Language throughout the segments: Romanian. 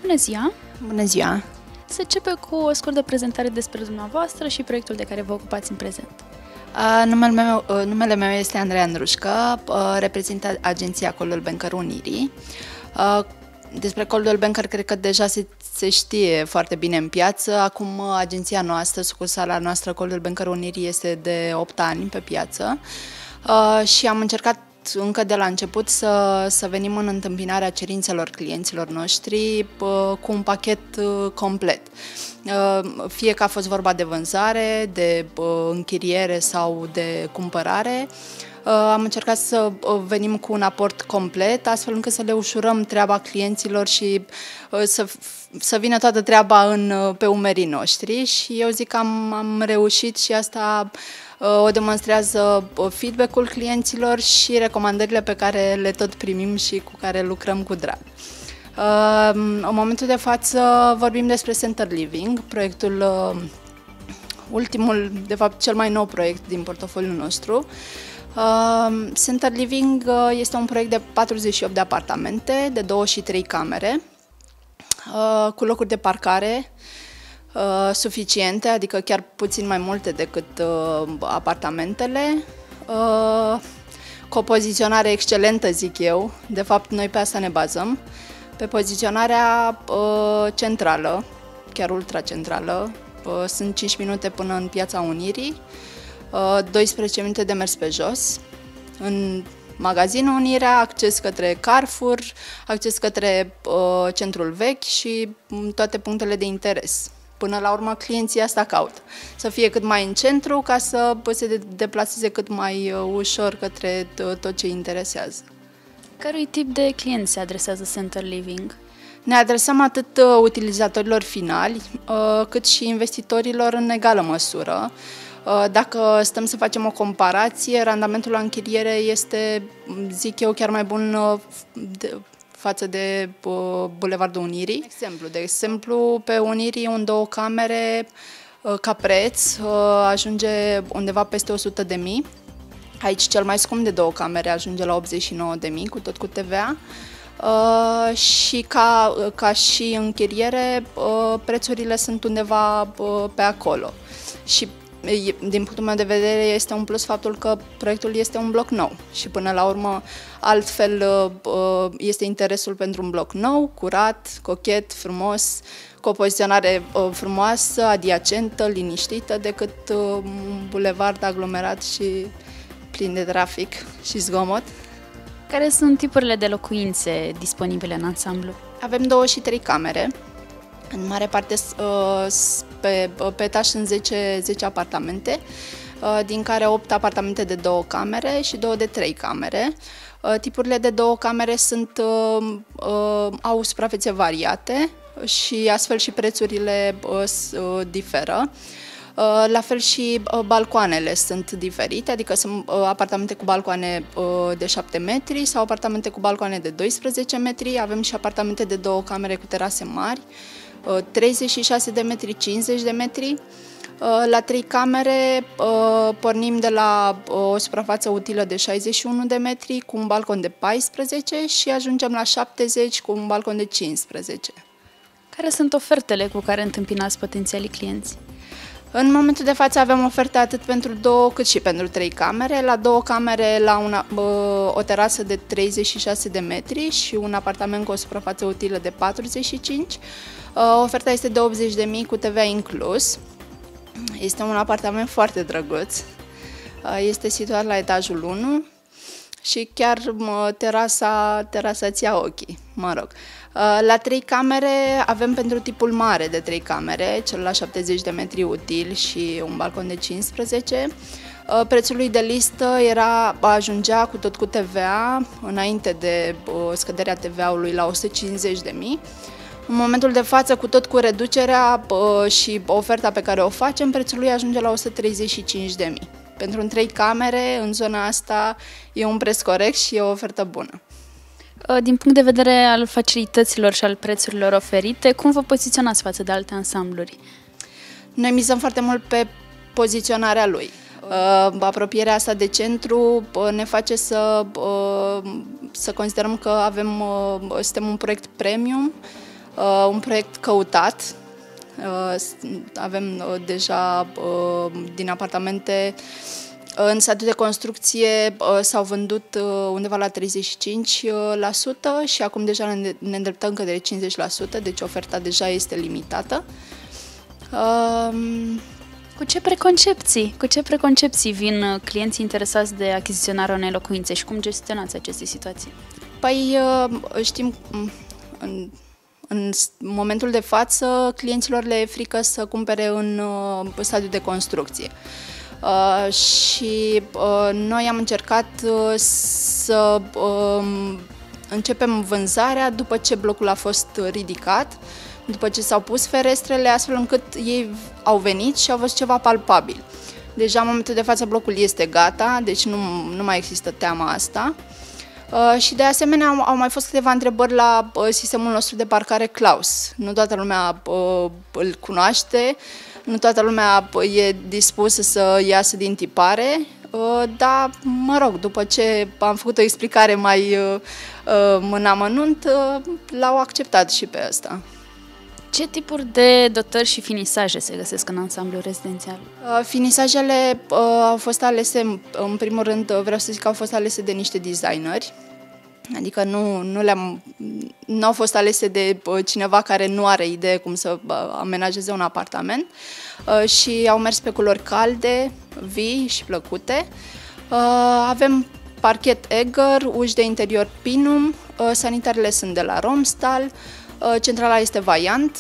Bună ziua! Bună ziua! Să începem cu o scurtă prezentare despre dumneavoastră și proiectul de care vă ocupați în prezent. Numele meu este Andrei Andrușcă, reprezint agenția Coldwell Banker Unirii. Despre Coldwell Banker cred că deja se știe foarte bine în piață. Acum agenția noastră, sucursala noastră Coldwell Banker Unirii este de 8 ani pe piață și am încercat încă de la început să venim în întâmpinarea cerințelor clienților noștri cu un pachet complet. Fie că a fost vorba de vânzare, de închiriere sau de cumpărare, am încercat să venim cu un aport complet, astfel încât să le ușurăm treaba clienților și să vină toată treaba pe umerii noștri. Și eu zic că am reușit și asta o demonstrează feedback-ul clienților și recomandările pe care le tot primim și cu care lucrăm cu drag. În momentul de față vorbim despre Center Living, proiectul ultimul, de fapt cel mai nou proiect din portofoliul nostru. Center Living este un proiect de 48 de apartamente, de 2 și 3 camere, cu locuri de parcare suficiente, adică chiar puțin mai multe decât apartamentele, cu o poziționare excelentă, zic eu. De fapt, noi pe asta ne bazăm, pe poziționarea centrală, chiar ultracentrală. Sunt 5 minute până în Piața Unirii, 12 minute de mers pe jos. În magazinul Unirea, acces către Carrefour, acces către centrul vechi și toate punctele de interes. Până la urmă, clienții asta caută. Să fie cât mai în centru, ca să se deplaseze cât mai ușor către tot ce interesează. Cărui tip de client se adresează Center Living? Ne adresăm atât utilizatorilor finali, cât și investitorilor în egală măsură. Dacă stăm să facem o comparație, randamentul la închiriere este, zic eu, chiar mai bun față de Bulevardul Unirii. De exemplu, pe Unirii, un 2 camere, ca preț, ajunge undeva peste 100.000. Aici cel mai scump de 2 camere ajunge la 89.000, tot cu TVA. Și ca și închiriere, prețurile sunt undeva pe acolo. Și din punctul meu de vedere este un plus faptul că proiectul este un bloc nou și până la urmă altfel este interesul pentru un bloc nou, curat, cochet, frumos, cu o poziționare frumoasă, adiacentă, liniștită, decât un bulevard aglomerat și plin de trafic și zgomot. Care sunt tipurile de locuințe disponibile în ansamblu? Avem 2 și 3 camere. În mare parte pe etaj sunt 10 apartamente, din care 8 apartamente de 2 camere și 2 de 3 camere. Tipurile de 2 camere au suprafețe variate și astfel și prețurile diferă. La fel și balcoanele sunt diferite, adică sunt apartamente cu balcoane de 7 metri sau apartamente cu balcoane de 12 metri. Avem și apartamente de 2 camere cu terase mari, 36 de metri, 50 de metri. La 3 camere pornim de la o suprafață utilă de 61 de metri cu un balcon de 14 și ajungem la 70 cu un balcon de 15. Care sunt ofertele cu care întâmpinați potențialii clienți? În momentul de față avem oferte atât pentru 2 cât și pentru 3 camere. La 2 camere o terasă de 36 de metri și un apartament cu o suprafață utilă de 45. Oferta este de 80.000 cu TVA inclus. Este un apartament foarte drăguț. Este situat la etajul 1 și chiar terasa ți ia ochii, mă rog. La 3 camere avem pentru tipul mare de 3 camere, cel la 70 de metri util și un balcon de 15. Prețul lui de listă ajungea cu TVA, înainte de scăderea TVA-ului, la 150.000. În momentul de față, cu reducerea și oferta pe care o facem, prețul lui ajunge la 135.000. Pentru 3 camere, în zona asta, e un preț corect și e o ofertă bună. Din punct de vedere al facilităților și al prețurilor oferite, cum vă poziționați față de alte ansambluri? Noi mizăm foarte mult pe poziționarea lui. Apropierea asta de centru ne face să considerăm că suntem un proiect premium, un proiect căutat. Avem deja din apartamente în stadiu de construcție s-au vândut undeva la 35% și acum deja ne îndreptăm către 50%, deci oferta deja este limitată. Cu ce preconcepții vin clienții interesați de achiziționarea unei locuințe și cum gestionați aceste situații? Păi știm, în momentul de față, clienților le e frică să cumpere în stadiu de construcție. Și noi am încercat să începem vânzarea după ce blocul a fost ridicat, după ce s-au pus ferestrele, astfel încât ei au venit și au văzut ceva palpabil. Deja în momentul de față blocul este gata, deci nu mai există teama asta. Și de asemenea au mai fost câteva întrebări la sistemul nostru de parcare Klaus. Nu toată lumea îl cunoaște, nu toată lumea e dispusă să iasă din tipare, dar, mă rog, după ce am făcut o explicare mai în amănunt, l-au acceptat și pe ăsta. Ce tipuri de dotări și finisaje se găsesc în ansamblul rezidențial? Finisajele au fost alese, în primul rând, vreau să zic că au fost alese de niște designeri, adică nu au fost alese de cineva care nu are idee cum să amenajeze un apartament și au mers pe culori calde, vii și plăcute. Avem parchet Egger, uși de interior Pinum, sanitarele sunt de la Romstal, centrala este Vaillant.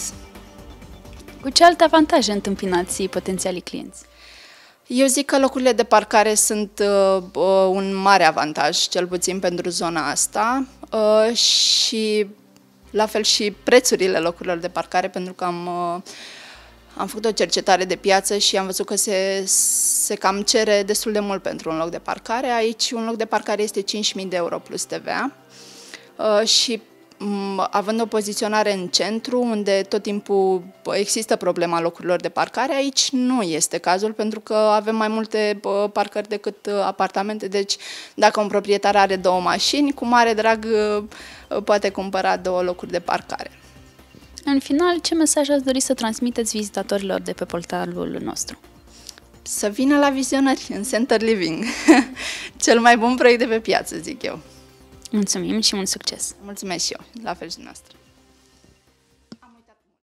Cu ce alte avantaje întâmpinați potențialii clienți? Eu zic că locurile de parcare sunt un mare avantaj, cel puțin pentru zona asta, și la fel și prețurile locurilor de parcare, pentru că am făcut o cercetare de piață și am văzut că se cam cere destul de mult pentru un loc de parcare. Aici un loc de parcare este 5.000 de euro plus TVA și având o poziționare în centru, unde tot timpul există problema locurilor de parcare, aici nu este cazul, pentru că avem mai multe parcări decât apartamente, deci dacă un proprietar are 2 mașini, cu mare drag poate cumpăra 2 locuri de parcare. În final, ce mesaj ați dori să transmiteți vizitatorilor de pe portalul nostru? Să vină la vizionări în Center Living, cel mai bun proiect de pe piață, zic eu. Mulțumim și mult succes! Mulțumesc și eu, la fel și noastră.